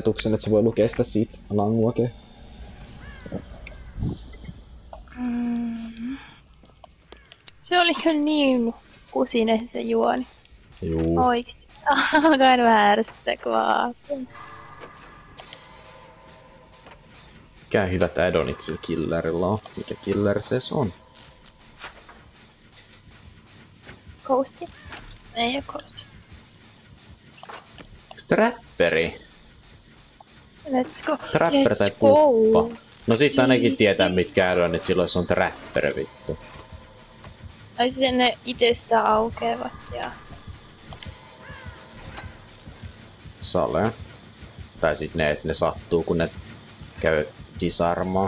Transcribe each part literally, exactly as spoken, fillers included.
ajatuksen, että se voi lukea sitä siitä languakea. Mm. Se oli kyllä niin kusinen se juoni. Juu. Oikeesti. Alkaen vähän ärsyttää, kun vaan. Mikä hyvät addonit sillä killerilla on? Mikä killer se on? Ghosti? Ei oo ghosti. Onks trapperi? Let's go. Trapper Let's tai go. puppa? No sit ainakin tietää mitkä addonit silloin se on trapper vittu. Ai siis ne itestä aukeavat ja... Sale. Tai sit ne, että ne sattuu kun ne käy disarmaa.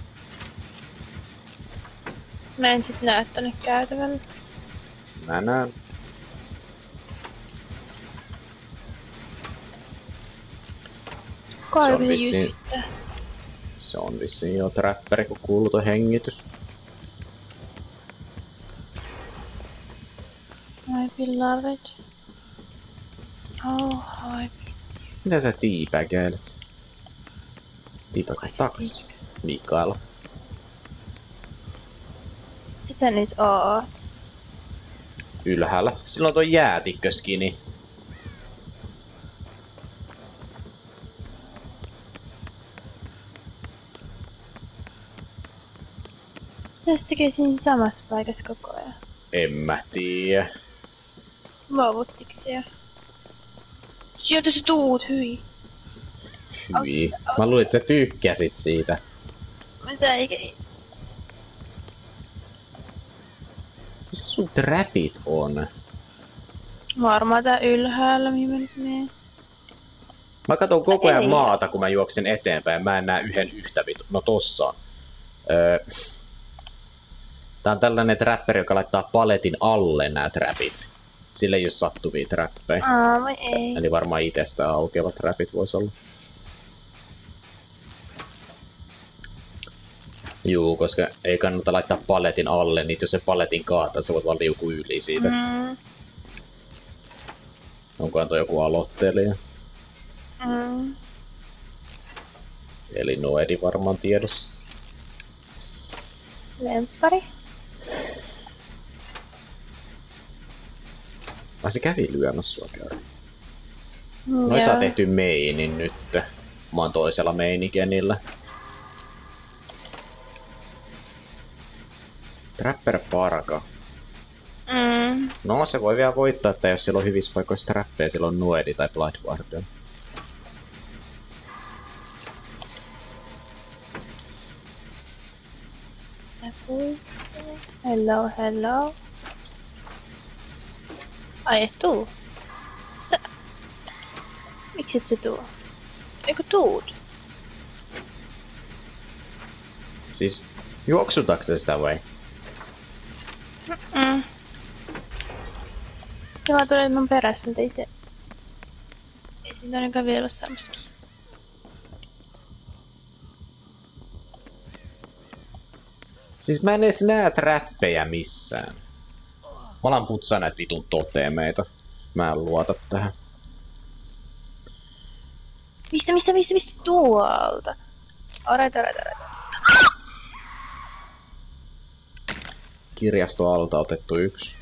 Mä en sit näe tonne käytävällä. Mä näen. Kai Se on se vissiin- jysyttää. Se on vissiin jo trapperi, kun kuuluu toi hengitys. My beloved. Oh, I missed you. Mitä sä tiipäkäilet? Tiipäkä taks. Mikael. Se sä nyt oot. Ylhäällä. Silloin toi jäätikköskini. Mitä se tekee siinä samassa paikassa koko ajan? En mä tiedä. Luovuttiks se jo? Sieltä sä tuut, hyi. Hyi. Mä luulin, että sä tykkäsit siitä. Mä säikäin. Missä sun trapit on? Varmaan tää ylhäällä, mihin mä nyt menen. Mä katon koko ajan Ei. maata, kun mä juoksen eteenpäin. Mä en näe yhden yhtä vitu. No tossa on. Öö. Tää on tällainen trapperi, joka laittaa paletin alle nää trapit. Sille ei oo sattuvia trappeja. Aa, vai ei. Eli varmaan itestä aukeavat trapit vois olla. Juu, koska ei kannata laittaa paletin alle, niin jos se paletin kaataa, se voit vaan liukua yli siitä. Mm. Onkohan toi joku aloittelija? Mm. Eli Noedi varmaan tiedossa. Lemppari. Ai se kävi lyömässä sua käy. Mm, Noin saa joo. tehty meinin nyt. Mä oon toisella meinikenillä. Trapper Parka. Mm. No se voi vielä voittaa, että jos sillä on hyvissä paikoissa trappeja, sillä on Noedi tai Blood Warden. Hello, hello. Ai et tuu. Sä... Miksi et sä tuu? Eikö tuut? Siis juoksutaanko se sitä vai? Mm. Se vaan tuli mun perässä, mutta ei se... Ei se nyt ainakaan vielä ole samaskin. Siis mä en edes näe trappeja missään. Mä alan putsaa näitä vitun toteemeita. Mä en luota tähän. Mistä, mistä, mistä, mistä tuolta? Alright, alright, alright. Kirjasto alta otettu yksi.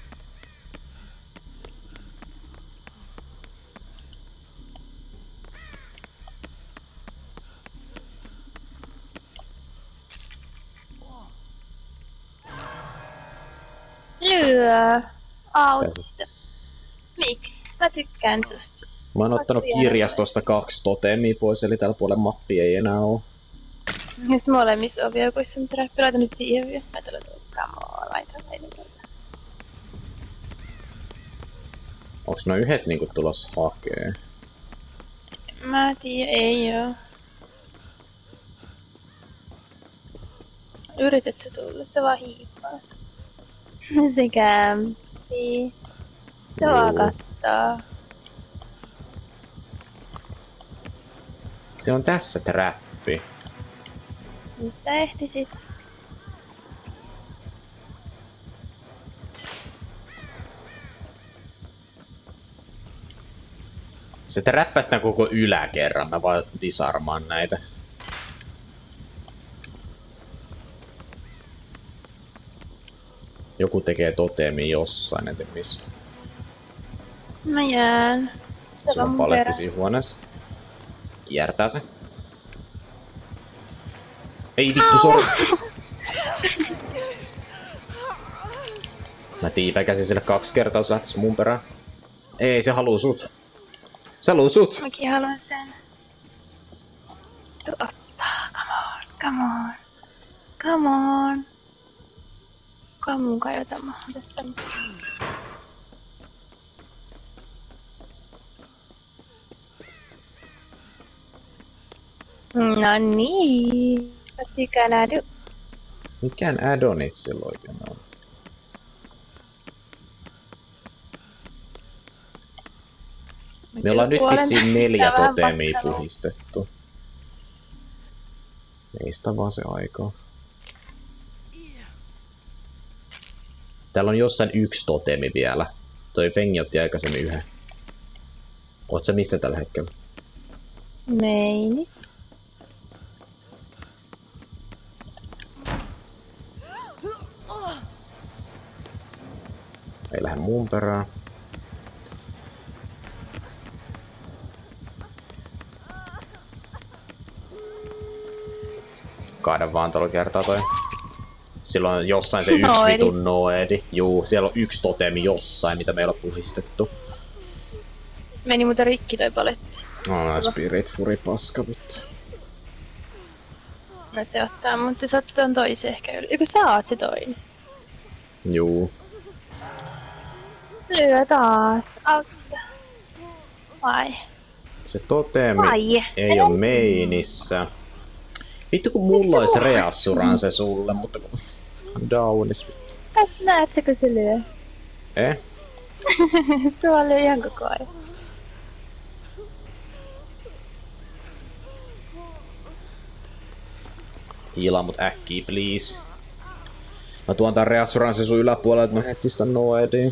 Lyö. Autista. Miksi? Mä tykkään susta. Mä oon ottanut kirjastosta kaksi toteemia pois, eli tällä puolella mappi ei enää oo. Jos molemmissa on vielä, kun sun trappi, laita nyt siihen vielä. Mä tulen tuon kamoa, laitan sitä ennen. Onks no yhdet niinku tulos hakee? Mä tiedän, ei oo. Yrität sä tulla, se vaan hiipaa. Se kämpii. Se vaan kattoo. Se on tässä trappi. Nyt sä ehtisit. Se Se räppäsi tän koko yläkerran, mä vaan disarmaan näitä. Joku tekee toteemi jossain, en tiedä missä. Mä jään. Se, Se on paletti siinä huoneessa. Kiertää se. Ei vittu, sori! Mä tiipäkäsin sille kaksi kertaa, jos lähtis mun perään. Ei, se haluu sut. Se haluu sut! Mäkin haluan sen. Tu ottaa, come on, come on. Come on. Kuka mun kajota mä oon tässä nyt. No niin. What you gonna do? Mikään addonit sillä oikein on? Me ollaan nyt vissiin neljä totemia puhistettu. Meistä vaan se aikaa. Täällä on jossain yksi totemi vielä. Toi Fengi otti aikaisemmin yhden. Oot sä missä tällä hetkellä? Meinis. Ei lähde muun perään. Kaada vaan tuolla kertaa toi. Silloin on jossain se yksi vitun noedi. Juu, siellä on yksi totemi jossain, mitä meillä on puhistettu. Meni muuten rikki toi paletti. No, Spirit Fury paska vittu. No se ottaa, mutta sä oot ton toisen ehkä yli. Eiku sä oot se toinen. Juu. Lyö taas. Autossa. Vai? Se totemi Vai? ei oo meinissä. Vittu kun mulla ois Reassurance sulle, mutta kun on downis vittu. Kat, näet sä kun se lyö? Eh? Sua lyö ihan koko ajan. Hiilaa mut äkkiä, please. Mä tuon tän Reassurance sun yläpuolelle, että mä heti sitä noediin.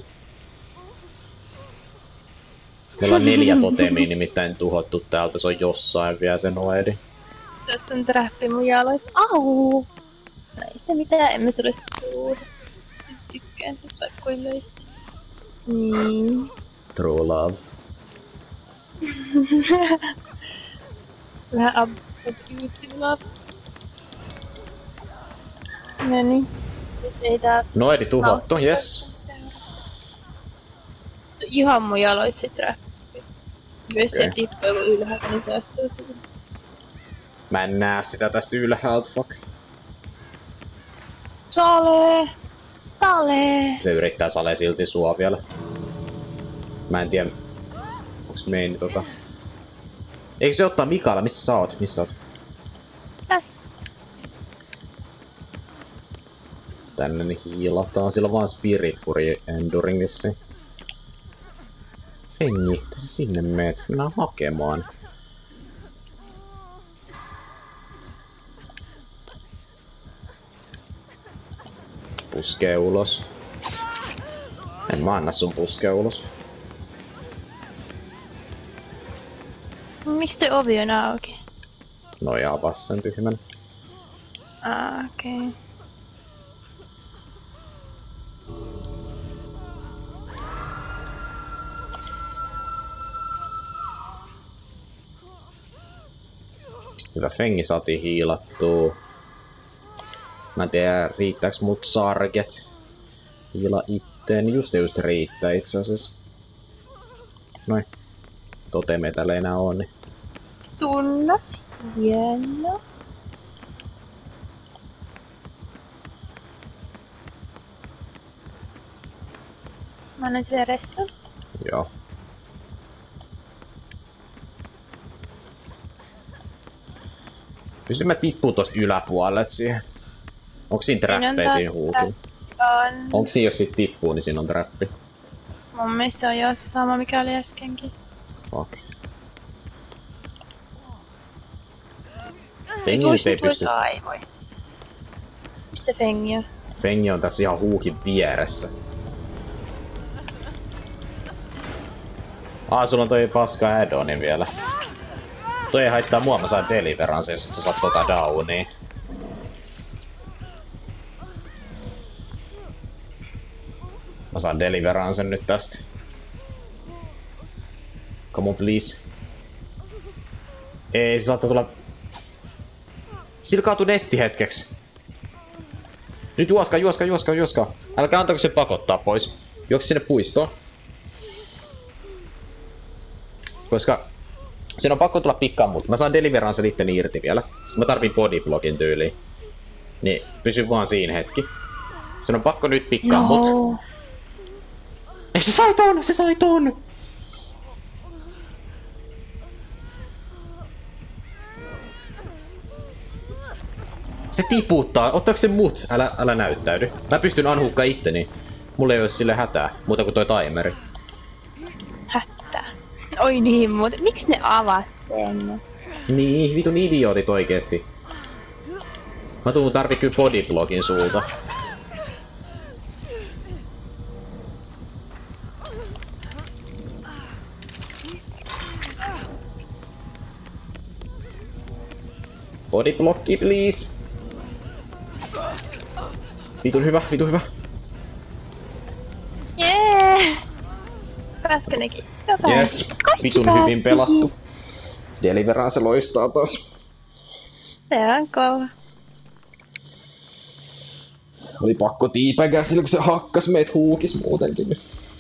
Meillä on neljä totemia nimittäin tuhottu täältä, se on jossain vielä se noedi. Tässä on trappi mun jaloissa. Au! No ei se mitään, emme sulle suuta. Tykkään susta vaikka kuin löistä. Niin. True love. Vähän ab- abusive love. Noniin. Nyt ei tää... Noedi tuhottu, jes. Ihan mun jaloissa se trappi. Jos Okay. se tippuu joku ylhäältä, niin se astuu siihen. Mä en näe sitä tästä ylhäältä, fuck. Sale! Sale! Se yrittää Sale silti sua vielä. Mä en tiedä... Onks meini tota... Eikö se ottaa Mikaela? Missä sä oot? Missä oot? Tässä. Tänne niin hiilataan. Sillä on vaan Spirit Fury Enduring vissiin. Fengi, tässä sinne meet. Mennään hakemaan. Puskee ulos. En mä anna sun puskee ulos. Miksi se ovi on auki? No ja avas sen tyhmän. Ah, okei. Okay. Hyvä Fengi saatiin hiilattua. Mä en tiedä riittääks mut sarget. Hiila itteen. Just just riittää itse asiassa. Noin. Tote me täällä enää on. Niin. Stunnas. Hieno. Mä annan sille ressun. Joo. Pystyn mä tippuu tosta yläpuolelle siihen. Onks siinä trappeja siinä huutuu? On. Onks siinä jos siitä tippuu, niin siinä on trappi? Mun mielestä se on jo se sama mikä oli äskenkin. Fuck. Ei Fengi tuossa ei nyt vois pysty... aivoi. Missä Fengi on? Fengi on tässä ihan huukin vieressä. Aa, sulla on toi paska add-oni vielä. Toi ei haittaa mua, mä saan Deliverance, jos et sä saat tota downia. Mä saan Deliverancen nyt tästä. Come on, please. Ei, se saattaa tulla... Sillä kaatui netti hetkeksi. Nyt juoskaa, juoskaa, juoskaa, juoskaa. Älkää antako se pakottaa pois. Juoksi sinne puistoon. Koska... Sen on pakko tulla pikkaan mut. Mä saan Deliverancen itteni irti vielä. Sitten mä tarvin bodyblockin tyyliin. Niin, pysy vaan siinä hetki. Sen on pakko nyt pikkaan no. mut. Ei, se sai ton! Se sai ton! Se tiputtaa. Ottaako se mut? Älä, älä näyttäydy. Mä pystyn unhookkaa itteni. Mulla ei oo sille hätää. Muuta kuin toi timeri. Hätää. Oi niin muuten. Miksi ne avas sen? Niin, vitun idiootit oikeesti. Mä tuun tarvii kyllä bodyblockin sulta. Bodyblocki, please. Vitun hyvä, vitun hyvä. Jee! Pääskö nekin? Yes, vitun hyvin pelattu. Deliverance loistaa taas. Se on kova. Oli pakko tiipäkää sillä, kun se hakkas meitä huukis muutenkin.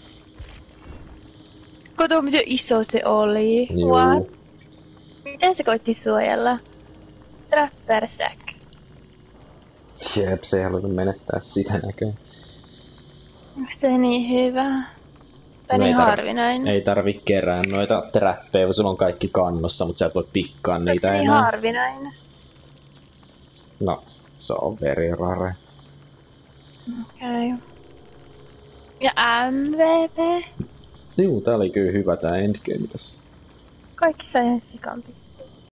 Kato, miten iso se oli. Juu. What? Miten se koitti suojella? Trapper sack. Jep, se ei halunnut menettää sitä näköjään. Onko se niin hyvä? Tai No niin ei tarvi- harvinainen? Ei tarvi kerää noita trappeja, sulla on kaikki kannossa, mutta sä et voi pikkaa Onko niitä se niin enää. harvinainen? No, se on very rare. Okei. Okay. Ja M V P? Juu, tää oli kyllä hyvä tää endgame tässä. Kaikki sai ihan sikan pisteitä.